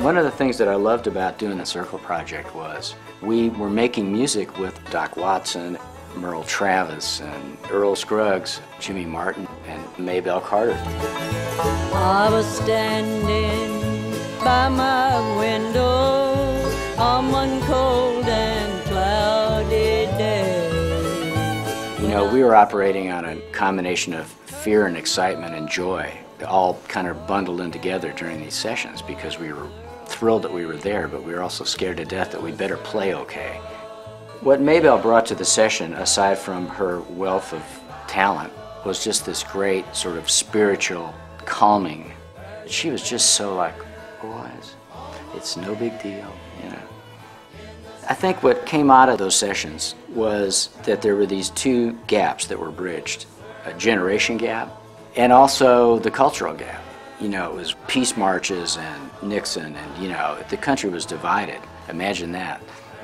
One of the things that I loved about doing the Circle Project was we were making music with Doc Watson, Merle Travis, and Earl Scruggs, Jimmy Martin, and Maybelle Carter. I was standing by my window on one cold and cloudy day. You know, we were operating on a combination of fear and excitement and joy, all kind of bundled in together during these sessions because we were thrilled that we were there, but we were also scared to death that we better play okay. What Maybelle brought to the session, aside from her wealth of talent, was just this great sort of spiritual calming. She was just so like, boys, it's no big deal, you know. I think what came out of those sessions was that there were these two gaps that were bridged, a generation gap and also the cultural gap. You know, it was peace marches and Nixon and, you know, the country was divided. Imagine that.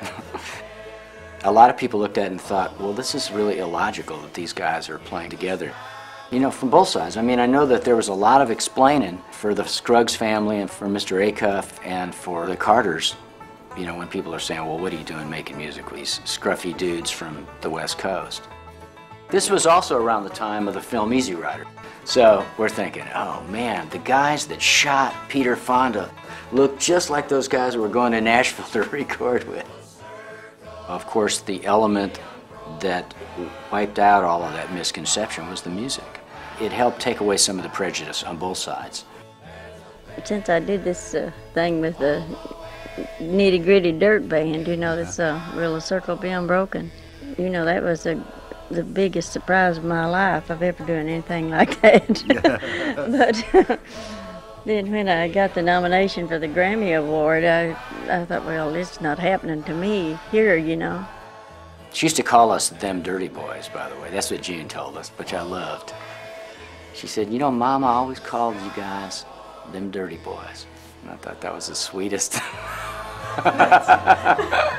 A lot of people looked at it and thought, well, this is really illogical that these guys are playing together. You know, from both sides. I mean, I know that there was a lot of explaining for the Scruggs family and for Mr. Acuff and for the Carters. You know, when people are saying, well, what are you doing making music with these scruffy dudes from the West Coast? This was also around the time of the film Easy Rider. So we're thinking, oh man, the guys that shot Peter Fonda look just like those guys that we're going to Nashville to record with. Of course, the element that wiped out all of that misconception was the music. It helped take away some of the prejudice on both sides. Since I did this thing with the Nitty Gritty Dirt Band, you know, this Real Circle Being Broken, you know, that was the biggest surprise of my life of ever doing anything like that. But then when I got the nomination for the Grammy Award, I thought, well, it's not happening to me here, you know. She used to call us them dirty boys, by the way. That's what Jean told us, which I loved. She said, you know, Mama always called you guys them dirty boys. And I thought that was the sweetest.